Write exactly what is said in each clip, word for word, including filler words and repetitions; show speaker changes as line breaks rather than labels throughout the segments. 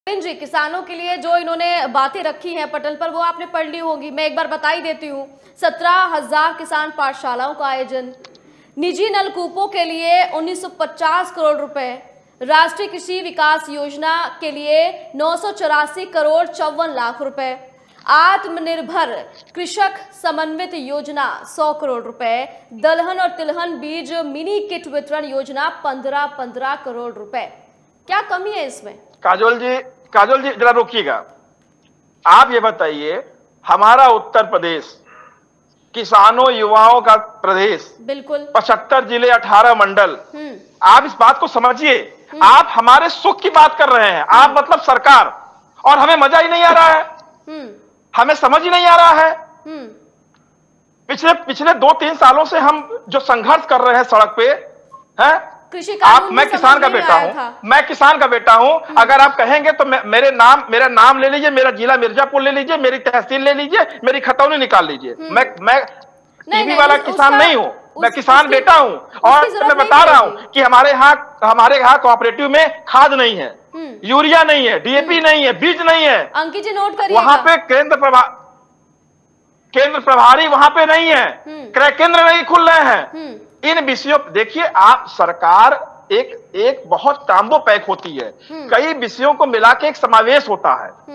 जी, किसानों के लिए जो इन्होंने बातें रखी हैं पटल पर वो आपने पढ़ ली होंगी। मैं एक बार बता ही देती हूँ। सत्रह हजार किसान पाठशालाओं का आयोजन, निजी नलकूपों के लिए उन्नीस सौ पचास करोड़ रुपए, राष्ट्रीय कृषि विकास योजना के लिए नौ सौ चौरासी करोड़ चौवन लाख रुपए, आत्मनिर्भर कृषक समन्वित योजना सौ करोड़ रुपए, दलहन और तिलहन बीज मिनी किट वितरण योजना पंद्रह पंद्रह करोड़ रुपए। क्या कमी है इसमें?
काजोल जी काजोल जी जरा रोकिएगा। आप ये बताइए, हमारा उत्तर प्रदेश किसानों युवाओं का प्रदेश,
बिल्कुल
पचहत्तर जिले अठारह मंडल। आप इस बात को समझिए। आप हमारे सुख की बात कर रहे हैं, आप मतलब सरकार, और हमें मजा ही नहीं आ रहा है, हमें समझ ही नहीं आ रहा है। पिछले पिछले दो तीन सालों से हम जो संघर्ष कर रहे हैं सड़क पे हैं, आप मैं किसान का बेटा हूं मैं किसान का बेटा हूं अगर आप कहेंगे तो मैं, मेरे नाम मेरा नाम ले लीजिए, मेरा जिला मिर्जापुर ले लीजिए, मेरी तहसील ले लीजिए, मेरी खतौनी निकाल लीजिए। मैं मैं टीवी वाला किसान नहीं हूं, मैं किसान बेटा हूं। और मैं बता रहा हूं कि हमारे यहाँ हमारे यहाँ कोऑपरेटिव में खाद नहीं है, यूरिया नहीं है, डीएपी नहीं है, बीज नहीं है।
अंकित जी नोट करिएगा,
वहां पे केंद्र प्रभा केंद्र प्रभारी वहां पे नहीं है, क्रय केंद्र नहीं खुल रहे हैं। इन विषयों देखिए, आप सरकार एक एक बहुत काम्बो पैक होती है, कई विषयों को मिला के एक समावेश होता है।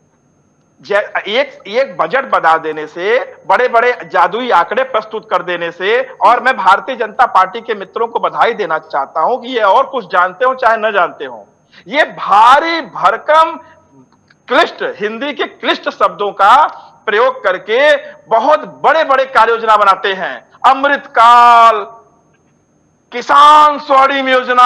एक एक बजट बना देने से, बड़े बड़े जादुई आंकड़े प्रस्तुत कर देने से, और मैं भारतीय जनता पार्टी के मित्रों को बधाई देना चाहता हूं कि ये और कुछ जानते हो चाहे न जानते हो, ये भारी भरकम क्लिष्ट हिंदी के क्लिष्ट शब्दों का प्रयोग करके बहुत बड़े बड़े कार्य योजना बनाते हैं। अमृतकाल, किसान स्वर्णिम योजना,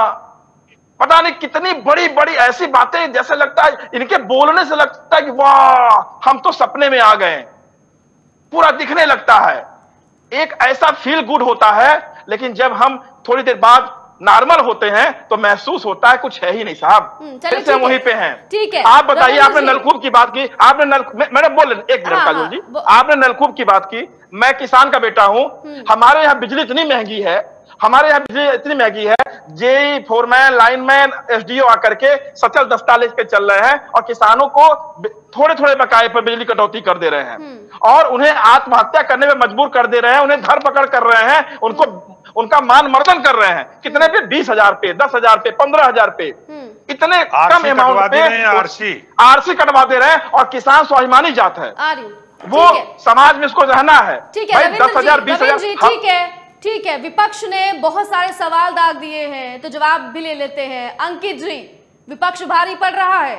पता नहीं कितनी बड़ी बड़ी ऐसी बातें, जैसे लगता है इनके बोलने से लगता है कि वाह हम तो सपने में आ गए, पूरा दिखने लगता है, एक ऐसा फील गुड होता है। लेकिन जब हम थोड़ी देर बाद नॉर्मल होते हैं तो महसूस होता है कुछ है ही नहीं साहब, फिर से वहीं पे हैं।
ठीक है,
आप बताइए, आपने नलकूप की बात की, आपने नल मैडम बोल रहे एक मिनट काजोल जी, आपने नलकूप की बात की। मैं किसान का बेटा हूं, हमारे यहाँ बिजली इतनी महंगी है, हमारे यहाँ बिजली इतनी महंगी है, जेई फोरमैन लाइनमैन एसडीओ आकर के सचल दस्ता लेके चल रहे हैं और किसानों को थोड़े थोड़े बकाये पर बिजली कटौती कर दे रहे हैं और उन्हें आत्महत्या करने में मजबूर कर दे रहे हैं, उन्हें धरपकड़ कर रहे हैं, उनको उनका मान मर्दन कर रहे हैं। कितने पे? बीस हजार पे, दस हजार पे, पंद्रह हजार पे, इतने कम अमाउंट पे आरसी आरसी कटवा दे रहे हैं। और किसान स्वाभिमानी जात है, वो समाज में इसको रहना है। भाई दस हजार बीस हजार
ठीक है ठीक है। विपक्ष ने बहुत सारे सवाल दाग दिए हैं तो जवाब भी ले लेते हैं। अंकित जी, विपक्ष भारी पड़ रहा है।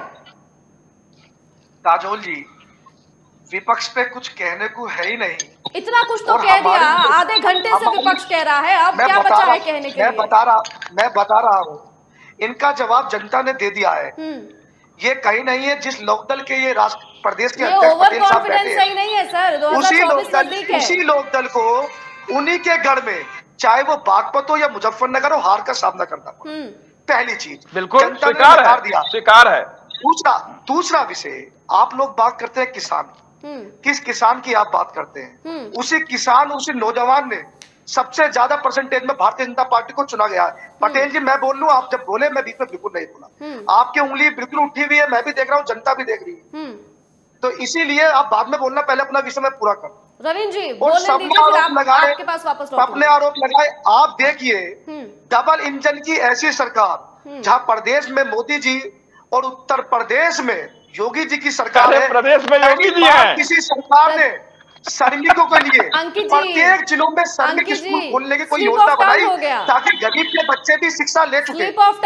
काजोल जी, विपक्ष पे कुछ कहने को है ही नहीं।
इतना कुछ तो कह दिया, आधे घंटे से विपक्ष कह रहा है, अब क्या बचा है कहने के लिए?
मैं बता रहा मैं बता रहा हूँ, इनका जवाब जनता ने दे दिया है। ये कहीं नहीं है जिस लोकदल के ये राष्ट्र प्रदेश के अध्यक्ष पटेल साहब बैठे हैं,
सही नहीं है सर, दो हज़ार चौबीस नजदीक है।
उसी लोकदल को उन्हीं के घर में, चाहे वो बागपत हो या मुजफ्फरनगर हो, हार का सामना करना पड़ा। पहली चीज
बिल्कुल स्वीकार है, स्वीकार है।
दूसरा दूसरा विषय, आप लोग बात करते हैं किसान, किस किसान की आप बात करते हैं? उसी किसान, उसी नौजवान ने सबसे ज्यादा परसेंटेज में भारतीय जनता पार्टी को चुना गया है। पटेल जी, मैं बोल लूं, आप जब बोले मैं बीच में बिल्कुल नहीं बोला, आपकी उंगली बिल्कुल उठी हुई है, मैं भी देख रहा हूँ, जनता भी देख रही है, तो इसीलिए आप बाद में बोलना, पहले अपना विषय में पूरा कर।
रविंद्र जी,
और सबने आरोप लगाए,
आपके पास वापस
अपने आरोप लगाए। आप देखिए, डबल इंजन की ऐसी सरकार जहां प्रदेश में मोदी जी और उत्तर प्रदेश में योगी जी की सरकार है।
प्रदेश में योगी जी है।
किसी सरकार ने श्रमिकों के लिए प्रत्येक जिलों में श्रमिक स्कूल खोलने की कोई योजना बनाई ताकि गरीब के बच्चे भी शिक्षा ले चुके।